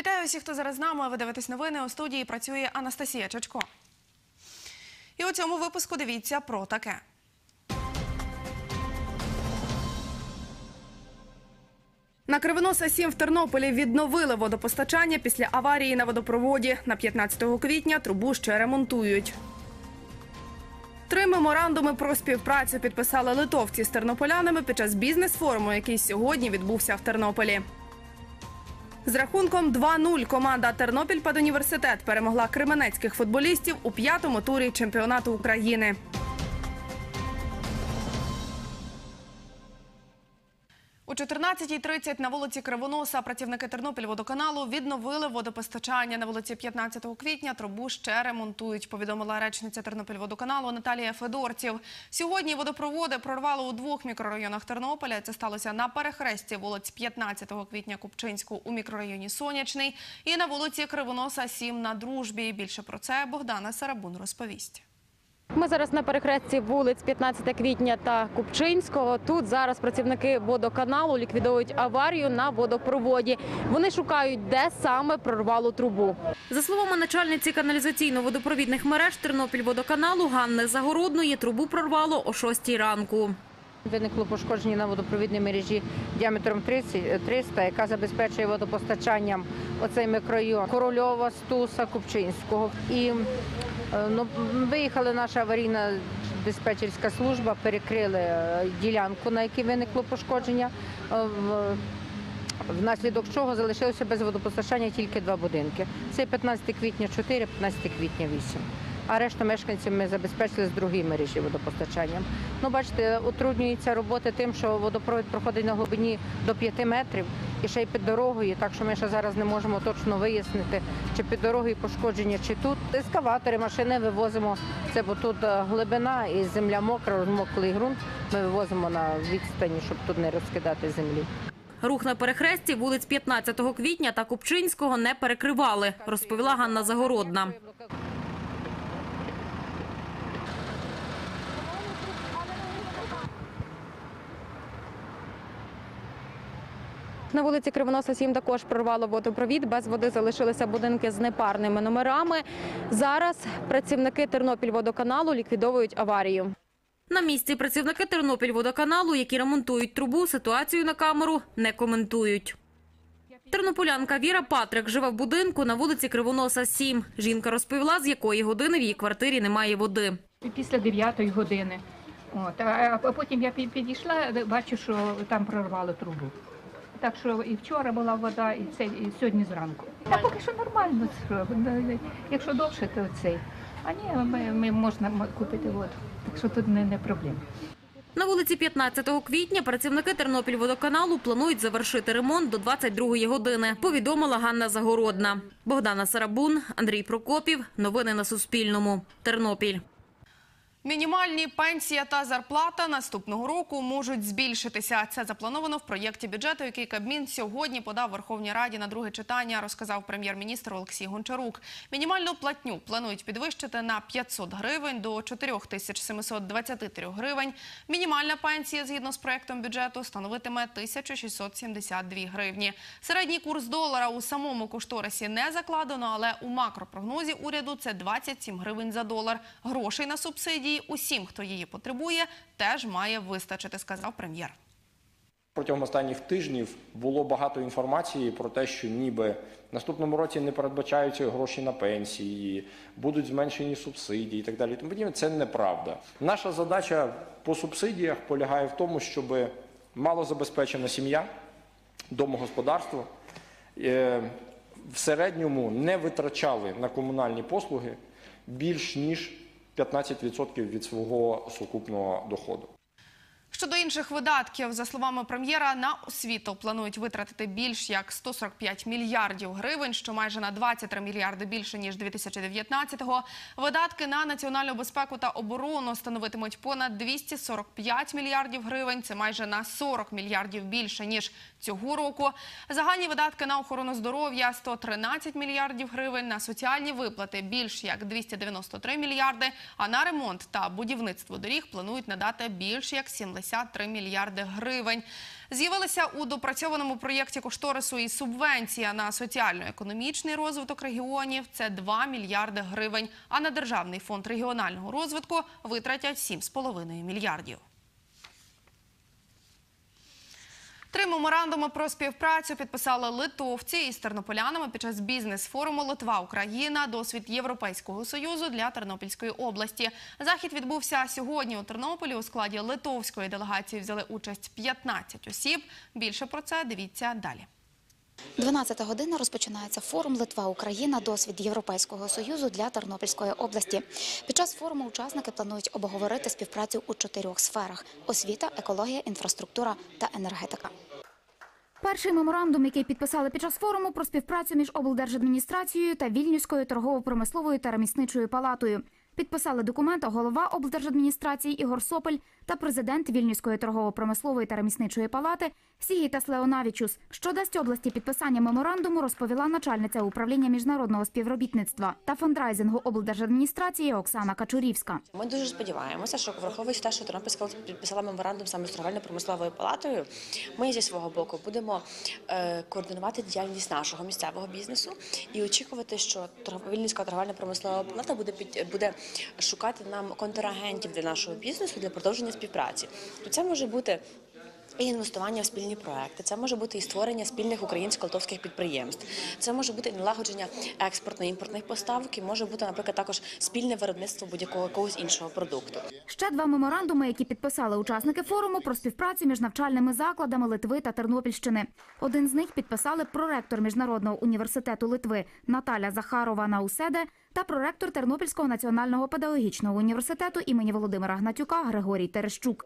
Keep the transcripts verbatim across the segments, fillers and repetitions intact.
Вітаю всіх, хто зараз з нами. Ви дивитесь новини. У студії працює Анастасія Чачко. І у цьому випуску дивіться про таке. На Кривоноса сім в Тернополі відновили водопостачання після аварії на водопроводі. На п'ятнадцятого квітня трубу ще ремонтують. Три меморандуми про співпрацю підписали литовці з тернополянами під час бізнес-форуму, який сьогодні відбувся в Тернополі. З рахунком два нуль команда «Тернопіль-Педуніверситет» перемогла кременецьких футболістів у п'ятому турі чемпіонату України. У чотирнадцятій тридцять на вулиці Кривоноса працівники Тернопільводоканалу відновили водопостачання. На вулиці п'ятнадцятого квітня трубу ще ремонтують, повідомила речниця Тернопільводоканалу Наталія Федорців. Сьогодні водопроводи прорвало у двох мікрорайонах Тернополя. Це сталося на перехресті вулиць п'ятнадцятого квітня Купчинську у мікрорайоні Сонячний і на вулиці Кривоноса сім на Дружбі. Більше про це Богдана Сарабун розповість. Ми зараз на перехресті вулиць п'ятнадцятого квітня та Купчинського. Тут зараз працівники водоканалу ліквідують аварію на водопроводі. Вони шукають, де саме прорвало трубу. За словами начальниці каналізаційно-водопровідних мереж Тернопільводоканалу Ганни Загородної, трубу прорвало о шостій ранку. Виникло пошкодження на водопровідній мережі діаметром триста, яка забезпечує водопостачанням оцей мікрорайон Корольова, Стуса, Купчинського. І ну, виїхала наша аварійна диспетчерська служба, перекрили ділянку, на якій виникло пошкодження, внаслідок чого залишилося без водопостачання тільки два будинки. Це п'ятнадцятого квітня чотири, п'ятнадцятого квітня вісім. А решту мешканців ми забезпечили з другої мережі водопостачанням. Ну, бачите, утруднюється робота тим, що водопровід проходить на глибині до п'яти метрів і ще й під дорогою, так що ми ще зараз не можемо точно вияснити, чи під дорогою пошкодження, чи тут. Ескаватори, машини вивозимо, це бо тут глибина і земля мокра, розмоклий ґрунт, ми вивозимо на відстані, щоб тут не розкидати землі. Рух на перехресті вулиць п'ятнадцятого квітня та Купчинського не перекривали, розповіла Ганна Загородна. На вулиці Кривоноса сім також прорвало водопровід. Без води залишилися будинки з непарними номерами. Зараз працівники Тернопільводоканалу ліквідовують аварію. На місці працівники Тернопільводоканалу, які ремонтують трубу, ситуацію на камеру не коментують. Тернополянка Віра Патрик живе в будинку на вулиці Кривоноса сім. Жінка розповіла, з якої години в її квартирі немає води. Після дев'ятої години. От, а потім я підійшла, бачу, що там прорвало трубу. Так що і вчора була вода, і, це, і сьогодні зранку. А поки що нормально, якщо довше, то цей. А ні, ми, ми можна купити воду, так що тут не, не проблема. На вулиці п'ятнадцятого квітня працівники Тернопільводоканалу планують завершити ремонт до двадцять другої години, повідомила Ганна Загородна. Богдана Сарабун, Андрій Прокопів. Новини на Суспільному. Тернопіль. Мінімальні пенсія та зарплата наступного року можуть збільшитися. Це заплановано в проєкті бюджету, який Кабмін сьогодні подав Верховній Раді на друге читання, розказав прем'єр-міністр Олексій Гончарук. Мінімальну платню планують підвищити на п'ятсот гривень до чотирьох тисяч сімсот двадцяти трьох гривень. Мінімальна пенсія, згідно з проєктом бюджету, становитиме тисячу шістсот сімдесят дві гривні. Середній курс долара у самому кошторисі не закладено, але у макропрогнозі уряду це двадцять сім гривень за долар. Грошей на субсидії усім, хто її потребує, теж має вистачити, сказав прем'єр. Протягом останніх тижнів було багато інформації про те, що ніби в наступному році не передбачаються гроші на пенсії, будуть зменшені субсидії і так далі. Це неправда. Наша задача по субсидіях полягає в тому, щоб малозабезпечена сім'я, домогосподарство в середньому не витрачали на комунальні послуги більш ніж п'ятнадцять відсотків від свого сукупного доходу. Щодо інших видатків, за словами прем'єра, на освіту планують витратити більш як сто сорок п'ять мільярдів гривень, що майже на двадцять три мільярди більше, ніж дві тисячі дев'ятнадцятого. Видатки на національну безпеку та оборону становитимуть понад двісті сорок п'ять мільярдів гривень. Це майже на сорок мільярдів більше, ніж цього року. Загальні видатки на охорону здоров'я – сто тринадцять мільярдів гривень, на соціальні виплати – більш як двісті дев'яносто три мільярди, а на ремонт та будівництво доріг планують надати більш як сімдесят три мільярди гривень. З'явилася у допрацьованому проєкті кошторису і субвенція на соціально-економічний розвиток регіонів – це два мільярди гривень, а на Державний фонд регіонального розвитку витратять сім з половиною мільярдів. Три меморандуми про співпрацю підписали литовці із тернополянами під час бізнес-форуму «Литва-Україна. Досвід Європейського Союзу для Тернопільської області». Захід відбувся сьогодні у Тернополі. У складі литовської делегації взяли участь п'ятнадцять осіб. Більше про це дивіться далі. дванадцята година розпочинається форум «Литва-Україна. Досвід Європейського Союзу для Тернопільської області». Під час форуму учасники планують обговорити співпрацю у чотирьох сферах – освіта, екологія, інфраструктура та енергетика. Перший меморандум, який підписали під час форуму про співпрацю між облдержадміністрацією та Вільнюською торгово-промисловою та ремісничою палатою. Підписали документ голова облдержадміністрації Ігор Сопель та президент Вільнюської торгово-промислової та ремісничої палати Сігітас Леонавічус. Що дасть області підписання меморандуму, розповіла начальниця управління міжнародного співробітництва та фандрайзингу облдержадміністрації Оксана Качурівська. Ми дуже сподіваємося, що враховуючи те, що Тернопільська область підписала меморандум саме з торговельно-промисловою палатою, ми зі свого боку будемо е, координувати діяльність нашого місцевого бізнесу і очікувати, що Вільнюська торговельно-промислова палата буде під буде шукати нам контрагентів для нашого бізнесу для продовження співпраці. То це може бути і інвестування в спільні проекти, це може бути і створення спільних українсько-литовських підприємств, це може бути і налагодження експортно-імпортних поставок, і може бути, наприклад, також спільне виробництво будь-якого якогось іншого продукту. Ще два меморандуми, які підписали учасники форуму про співпрацю між навчальними закладами Литви та Тернопільщини. Один з них підписали проректор Міжнародного університету Литви Наталя Захарова Науседе та проректор Тернопільського національного педагогічного університету імені Володимира Гнатюка Григорій Терещук.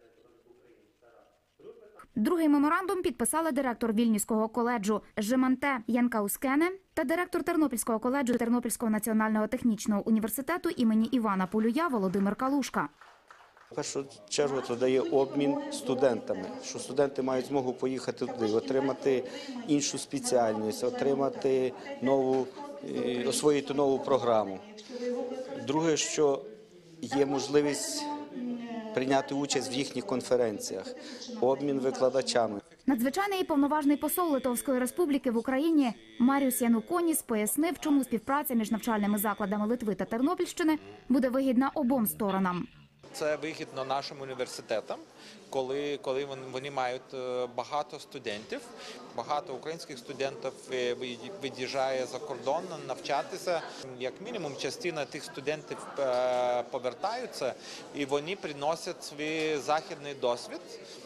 Другий меморандум підписали директор Вільнюського коледжу Жеманте Янкаускене та директор Тернопільського коледжу Тернопільського національного технічного університету імені Івана Полюя Володимир Калушка. В першу чергу це дає обмін студентами, що студенти мають змогу поїхати туди, отримати іншу спеціальність, отримати нову, освоїти нову програму. Друге, що є можливість прийняти участь в їхніх конференціях, обмін викладачами. Надзвичайний і повноважний посол Литовської Республіки в Україні Маріус Януконіс пояснив, чому співпраця між навчальними закладами Литви та Тернопільщини буде вигідна обом сторонам. Це вигідно нашим університетам, коли, коли вони, вони мають багато студентів, багато українських студентів від'їжджає за кордон навчатися. Як мінімум, частина тих студентів повертаються і вони приносять свій західний досвід,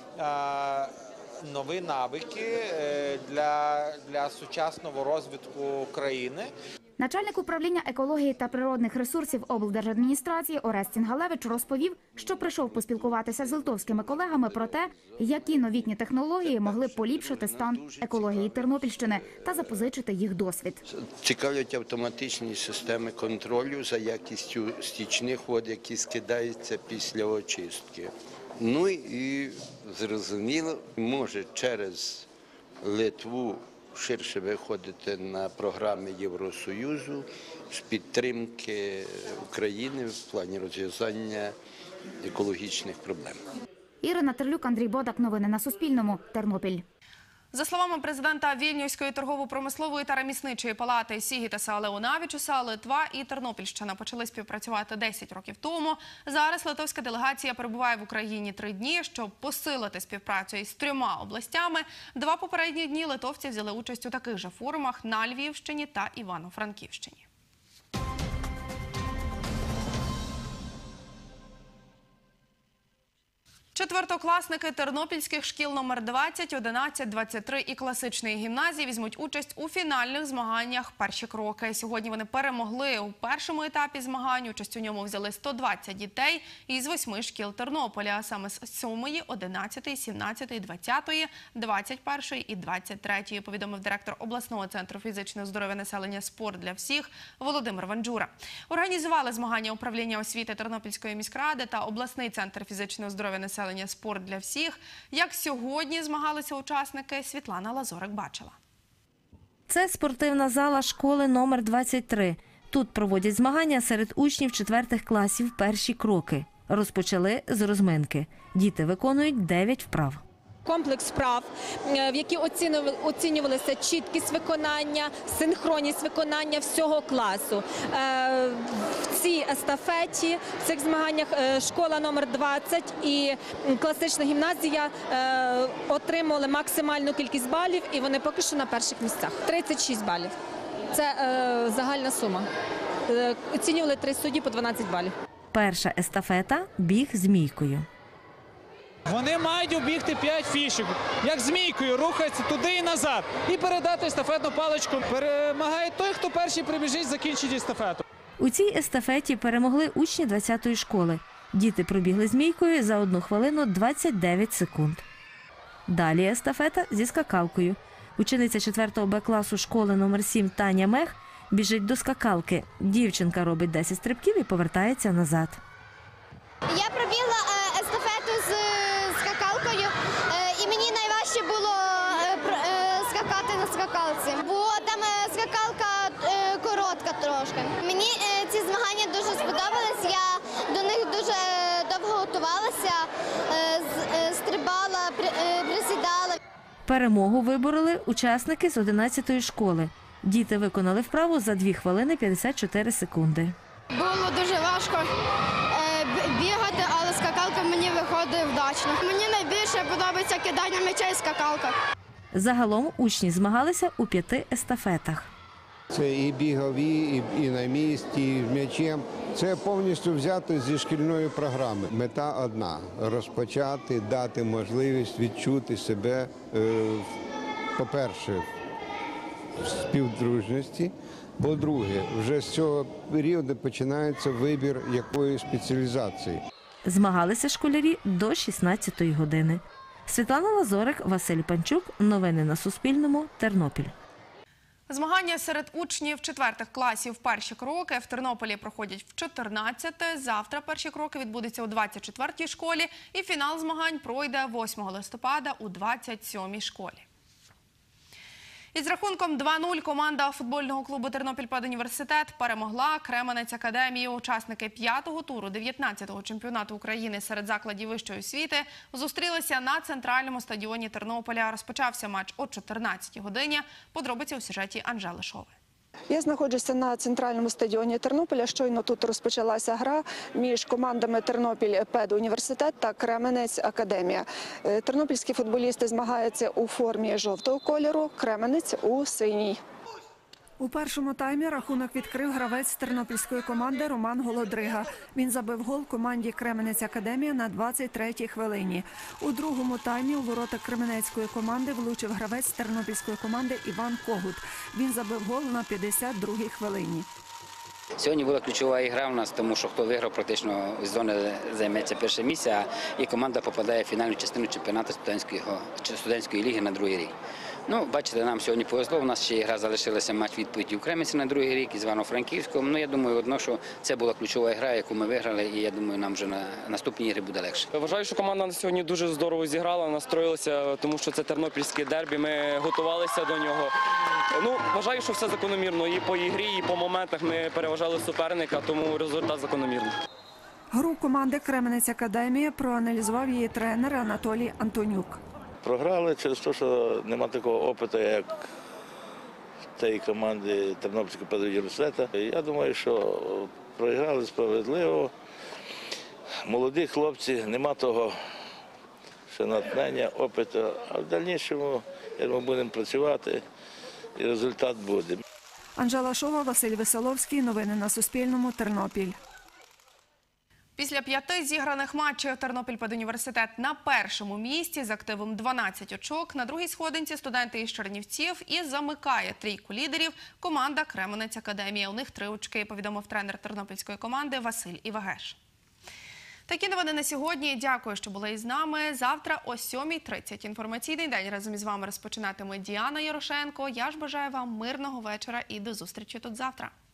нові навики для, для сучасного розвитку країни. Начальник управління екології та природних ресурсів облдержадміністрації Орест Цінгалевич розповів, що прийшов поспілкуватися з литовськими колегами про те, які новітні технології могли б поліпшити стан екології Тернопільщини та запозичити їх досвід. Цікавлять автоматичні системи контролю за якістю стічних вод, які скидаються після очистки. Ну і, зрозуміло, може через Литву ширше виходити на програми Євросоюзу з підтримки України в плані розв'язання екологічних проблем. Ірина Терлюк, Андрій Бодак. Новини на Суспільному. Тернопіль. За словами президента Вільнюської торгово-промислової та ремісничої палати Сігітаса Леонавічуса, Литва і Тернопільщина почали співпрацювати десять років тому. Зараз литовська делегація перебуває в Україні три дні, щоб посилити співпрацю із трьома областями. Два попередні дні литовці взяли участь у таких же форумах на Львівщині та Івано-Франківщині. Четвертокласники тернопільських шкіл номер двадцять, одинадцять, двадцять три і класичної гімназії візьмуть участь у фінальних змаганнях «Перші кроки». Сьогодні вони перемогли у першому етапі змагань. Участь у ньому взяли сто двадцять дітей із восьми шкіл Тернополя, а саме з сьомої, одинадцятої, сімнадцятої, двадцятої, двадцять першої і двадцять третьої, повідомив директор обласного центру фізичного здоров'я населення «Спорт для всіх» Володимир Ванджура. Організували змагання управління освіти Тернопільської міськради та обласний центр фізичного здоров'я населення «Спорт для всіх». Як сьогодні змагалися учасники, Світлана Лазорик бачила. Це спортивна зала школи номер двадцять три. Тут проводять змагання серед учнів четвертих класів «Перші кроки». Розпочали з розминки. Діти виконують дев'ять вправ. комплекс вправ, в які оцінювалися чіткість виконання, синхронність виконання всього класу. В цій естафеті, в цих змаганнях школа номер двадцять і класична гімназія отримали максимальну кількість балів, і вони поки що на перших місцях. тридцять шість балів. Це загальна сума. Оцінювали три судді по дванадцять балів. Перша естафета – біг змійкою. Вони мають обігти п'ять фішок, як змійкою, рухатися туди і назад. І передати естафетну паличку. Перемагає той, хто перший прибіжить, закінчить естафету. У цій естафеті перемогли учні двадцятої школи. Діти пробігли змійкою за одну хвилину двадцять дев'ять секунд. Далі естафета зі скакалкою. Учениця четвертого Б класу школи номер сім Таня Мех біжить до скакалки. Дівчинка робить десять стрибків і повертається назад. Я пробігла естафету з скакалкою, і мені найважче було скакати на скакалці, бо там скакалка коротка трошки. Мені ці змагання дуже сподобались, я до них дуже довго готувалася, стрибала, присідала. Перемогу вибороли учасники з одинадцятої школи. Діти виконали вправу за дві хвилини п'ятдесят чотири секунди. Було дуже важко бігати, але скакалка мені виходить вдачно. Мені найбільше подобається кидання м'яча і скакалка. Загалом учні змагалися у п'яти естафетах. Це і бігові, і, і на місці, і з м'ячем. Це повністю взято зі шкільної програми. Мета одна – розпочати, дати можливість відчути себе, е, по-перше, в співдружності, по-друге, вже з цього періоду починається вибір якої спеціалізації. Змагалися школярі до шістнадцятої години. Світлана Лазорик, Василь Панчук. Новини на Суспільному. Тернопіль. Змагання серед учнів четвертих класів «Перші кроки» в Тернополі проходять в чотирнадцяте. Завтра перші кроки відбудуться у двадцять четвертій школі. І фінал змагань пройде восьмого листопада у двадцять сьомій школі. Із рахунком два нуль команда футбольного клубу «Тернопіль-Педуніверситет» перемогла Кременець Академію. Учасники п'ятого туру дев'ятнадцятого чемпіонату України серед закладів вищої освіти зустрілися на центральному стадіоні Тернополя. Розпочався матч о чотирнадцятій годині. Подробиці у сюжеті Анжели Шови. Я знаходжуся на центральному стадіоні Тернополя. Щойно тут розпочалася гра між командами «Тернопіль-Педуніверситет» та «Кременець Академія». Тернопільські футболісти змагаються у формі жовтого кольору, Кременець у синій. У першому таймі рахунок відкрив гравець тернопільської команди Роман Голодрига. Він забив гол команді «Кременець Академія» на двадцять третій хвилині. У другому таймі у ворота кременецької команди влучив гравець тернопільської команди Іван Когут. Він забив гол на п'ятдесят другій хвилині. Сьогодні була ключова ігра у нас, тому що хто виграв, практично з зони займеться перше місце, і команда попадає в фінальну частину чемпіонату студентської, студентської ліги на другий рік. Ну, бачите, нам сьогодні повезло, у нас ще ігра залишилася матч відповіді у Кременці на другий рік із Івано-Франківськом. Ну, я думаю, одно, що це була ключова гра, яку ми виграли, і я думаю, нам вже на наступній ігрі буде легше. Вважаю, що команда на сьогодні дуже здорово зіграла, настроїлася, тому що це тернопільське дербі, ми готувалися до нього. Ну, вважаю, що все закономірно, і по ігрі, і по моментах ми переважали суперника, тому результат закономірний. Гру команди «Кременець Академія» проаналізував її тренер Анатолій Антонюк. Програли через те, що немає такого опиту, як цієї команди Тернопільського педуніверситету. Я думаю, що програли справедливо. Молоді хлопці, нема того ще натхнення, опиту. А в дальнішому ми будемо працювати і результат буде. Анжела Шова, Василь Веселовський. Новини на Суспільному. Тернопіль. Після п'яти зіграних матчів Тернопіль-Педуніверситет на першому місці з активом дванадцять очок. На другій сходинці студенти із Чернівців і замикає трійку лідерів команда «Кременець Академія». У них три очки, повідомив тренер тернопільської команди Василь Івагеш. Такі новини на сьогодні. Дякую, що були із нами. Завтра о сьомій тридцять інформаційний день разом із вами розпочинатиме Діана Ярошенко. Я ж бажаю вам мирного вечора і до зустрічі тут завтра.